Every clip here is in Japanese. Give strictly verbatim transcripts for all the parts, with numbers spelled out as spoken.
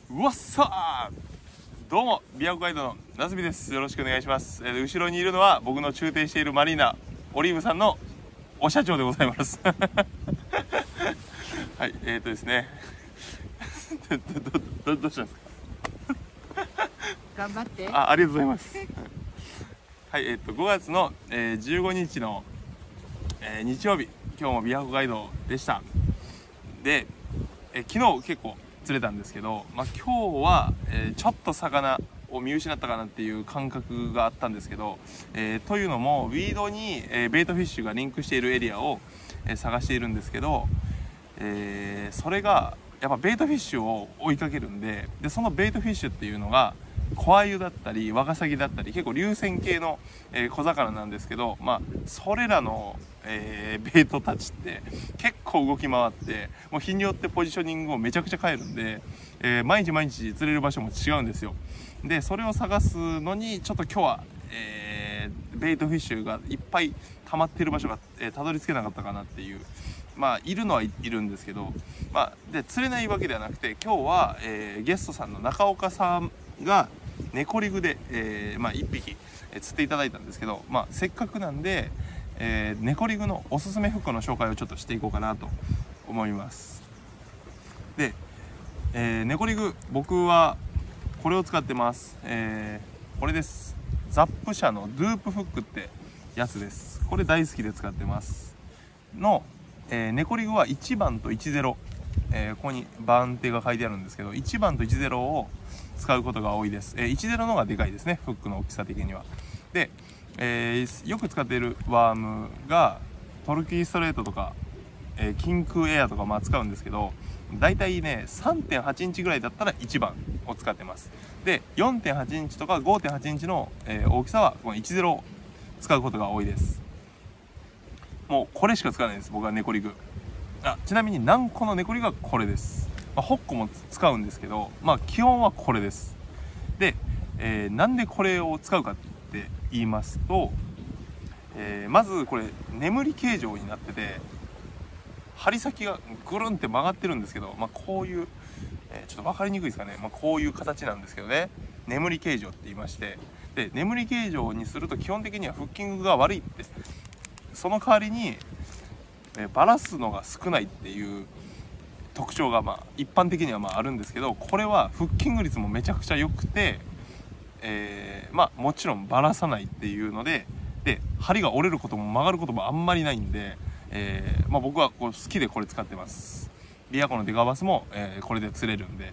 うわっさー、どうも琵琶湖ガイドのなすびです。よろしくお願いします。えー、後ろにいるのは僕の駐艇しているマリーナオリーブさんのお社長でございますはい、えーとですねど, ど, ど, どうしたんですか頑張って。 あありがとうございますはい、えーとごがつの、えー、じゅうごにちの、えー、日曜日、今日も琵琶湖ガイドでした。で、えー、昨日結構釣れたんですけど、まあ、今日は、えー、ちょっと魚を見失ったかなっていう感覚があったんですけど、えー、というのもウィードに、えー、ベイトフィッシュがリンクしているエリアを、えー、探しているんですけど、えー、それがやっぱベイトフィッシュを追いかけるんで、でそのベイトフィッシュっていうのが小鮎だったりワカサギだったり結構流線形の、えー、小魚なんですけど、まあそれらの、えー、ベイトたちって結構動き回ってもう日によってポジショニングをめちゃくちゃ変えるんで、えー、毎日毎日釣れる場所も違うんですよ。でそれを探すのにちょっと今日は、えー、ベイトフィッシュがいっぱい溜まっている場所が、えー、たどり着けなかったかなっていう。まあいるのはいるんですけど、まあで釣れないわけではなくて、今日は、えー、ゲストさんの中岡さんがネコリグで、えーまあ、いっぴき、えー、釣っていただいたんですけど、まあ、せっかくなんで、えー、ネコリグのおすすめフックの紹介をちょっとしていこうかなと思います。で、えー、ネコリグ僕はこれを使ってます。えー、これです。ザップ社のドゥープフックってやつです。これ大好きで使ってますの、えー、ネコリグはいちばんといちゼロ、えー、ここに番手が書いてあるんですけど、いちばんといちゼロを使うことが多いです。えー、いちゼロの方がでかいですね、フックの大きさ的には。で、えー、よく使っているワームがトルキーストレートとか、えー、キンクエアとかまあ使うんですけど、だいたいね さんてんはちインチぐらいだったらいちばんを使ってます。で よんてんはちインチとか ごてんはちインチの、えー、大きさはこのいちゼロを使うことが多いです。もうこれしか使わないです、僕はネコリグ。あ、ちなみに軟膏のネコリグはこれです。まあ、ホッコも使うんですけど、まあ基本はこれです。で、えー、なんでこれを使うかって言いますと、えー、まずこれ眠り形状になってて、針先がぐるんって曲がってるんですけど、まあ、こういう、えー、ちょっと分かりにくいですかね、まあ、こういう形なんですけどね、眠り形状って言いまして、で眠り形状にすると基本的にはフッキングが悪いって、その代わりに、えー、バラすのが少ないっていう特徴がまあ一般的にはまああるんですけど、これはフッキング率もめちゃくちゃ良くて、えー、まあもちろんバラさないっていうので、で針が折れることも曲がることもあんまりないんで、えーまあ、僕はこう好きでこれ使ってます。琵琶湖のデカバスも、えー、これで釣れるんで、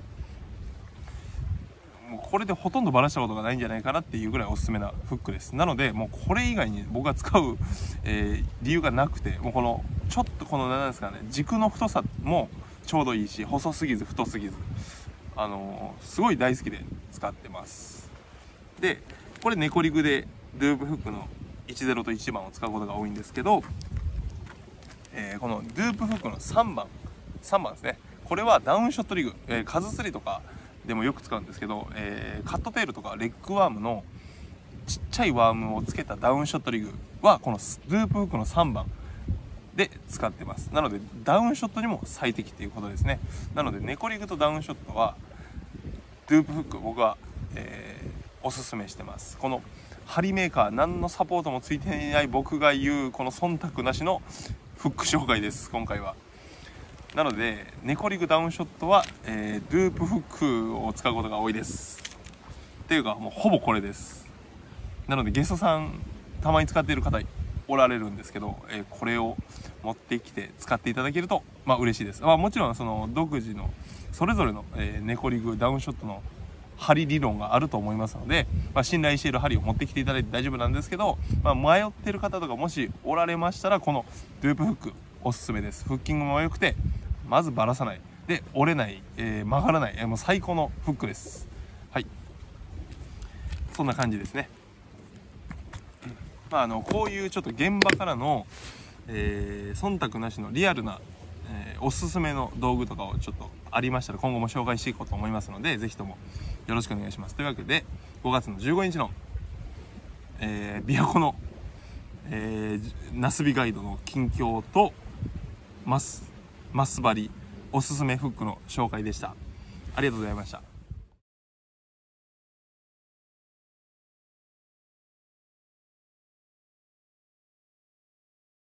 もうこれでほとんどバラしたことがないんじゃないかなっていうぐらいおすすめなフックです。なのでもうこれ以外に僕が使う、えー、理由がなくて、もうこのちょっとこの何ですかね、軸の太さもちょうどいいし、細すぎず太すぎず、あのー、すごい大好きで使ってます。でこれネコリグでドゥープフックのいちゼロといちばんを使うことが多いんですけど、えー、このドゥープフックのさんばんさんばんですね。これはダウンショットリグ、えー、数釣りとかでもよく使うんですけど、えー、カットテールとかレッグワームのちっちゃいワームをつけたダウンショットリグはこのドゥープフックのさんばんで使ってます。なのでダウンショットにも最適ということですね。なのでネコリグとダウンショットはドゥープフック僕は、えー、おすすめしてます。この針メーカー何のサポートもついていない僕が言うこの忖度なしのフック紹介です今回は。なのでネコリグダウンショットは、えー、ドゥープフックを使うことが多いですっていうかもうほぼこれです。なのでゲストさんたまに使っている方おられるんですけど、えー、これを持ってきて使っていただけるとまあ嬉しいです。まあ、もちろんその独自のそれぞれの、えー、ネコリグダウンショットの針理論があると思いますので、まあ、信頼している針を持ってきていただいて大丈夫なんですけど、まあ、迷っている方とかもしおられましたらこのドゥープフックおすすめです。フッキングも良くてまずバラさないで折れない、えー、曲がらない、えー、もう最高のフックです。はい、そんな感じですね。まあ、あのこういうちょっと現場からの、えー、忖度なしのリアルな、えー、おすすめの道具とかをちょっとありましたら今後も紹介していこうと思いますので、ぜひともよろしくお願いします。というわけでごがつのじゅうごにちの、えー、琵琶湖の、えー、ナスビガイドの近況とマスマス針おすすめフックの紹介でした。ありがとうございました。